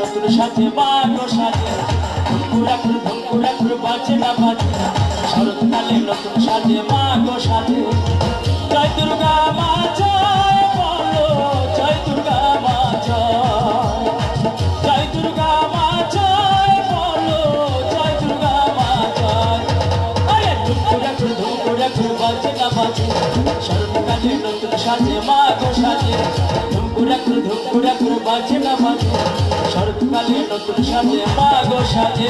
নতুন সাজে মাগো সাজে ধুমকুড়াকুর বাজে না বাজে শরৎকালে নতুন সাজে মাগো সাজে জয় দুর্গা মা জয় বলো জয় দুর্গা মা জয় জয় দুর্গা মা জয় বলো জয় দুর্গা মা জয় আরে ধুমকুড়াকুর বাজে না বাজে শরৎকালে নতুন সাজে মাগো সাজে ধুমকুড়াকুর বাজে না বাজে শরৎকালে নতুন সাজে মাগো সাজে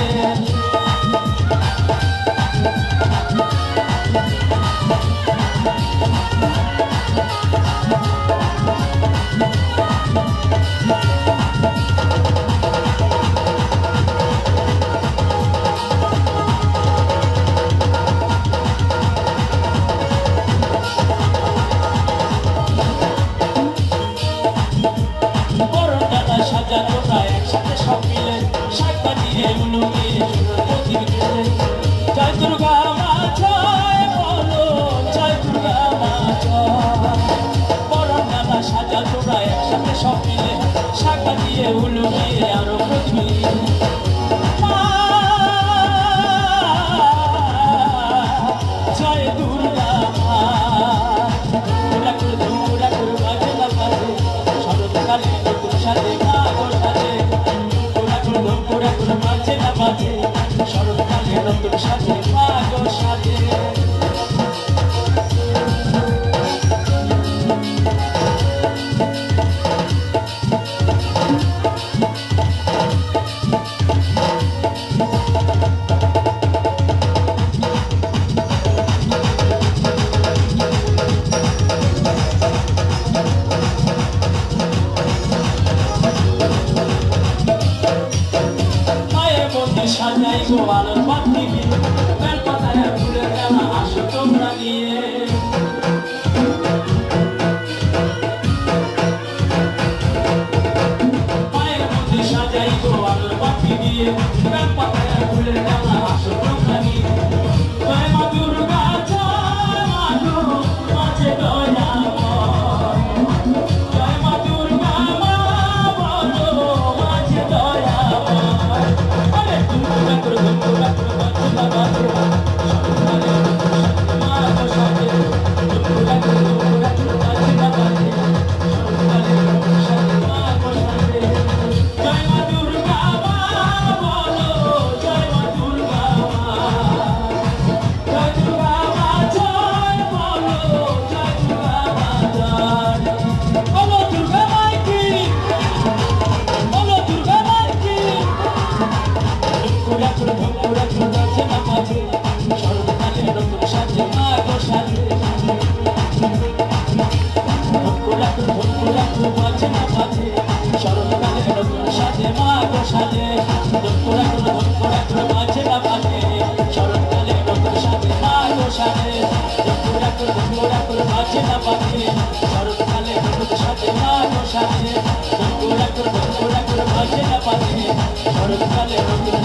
জয় দুর্গা মা জয় বলো জয় দুর্গা মা জয় বরণ ডালা সাজা তোরা একসাথে সব মিলে শাখা দিয়ে উলু দিয়ে আরো প্রতিমিলে জয় দুর্গা মা ধুমকুড়াকুর বাজে না বাজে শরৎকালে নতুন সাজে মাগো সাজে ধুমকুড়াকুর বাজে না বাজে শরৎকালে নতুন সাজে মাগো সাজে সাজাই গো আলোর বাতি দিয়ে বেল পাতায় ফুলের ডালা আসো তোমরা নিয়ে মায়ের মধ্যে সাজাই গো আলোর বাতি দিয়ে বেল পাতায় ফুলের ডালা আসো তোমরা নিয়ে জয় মা দুর্গা জয় মা গো মাঝে দয়াময় জয় মা দুর্গা মা বলো মাঝে দয়াময় ধুমকুড়াকুর বাজে না বাজে শরৎকালে নতুন সাজে মাগো সাজে ধুমকুড়াকুর বাজে না বাজে শরৎকালে নতুন সাজে মাগো সাজে জয় মা দুর্গা মা বলো জয় মা দুর্গা মা জয় দুর্গা মা জয় বলো জয় দুর্গা মা জয় বলো দুর্গা মাই কি বলো দুর্গা মাই কি ধুমকুড়াকুর বাজে না বাজে শরৎকালে নতুন সাজে মাগো সাজে ধুমকুড়াকুর বাজে না বাজে শরৎকালে নতুন সাজে মাগো সাজে ধুমকুড়াকুর বাজে না বাজে শরৎকালে নতুন সাজে মাগো সাজে ধুমকুড়াকুর বাজে না বাজে শরৎকালে নতুন সাজে মাগো সাজে ধুমকুড়াকুর বাজে না বাজে শরৎকালে নতুন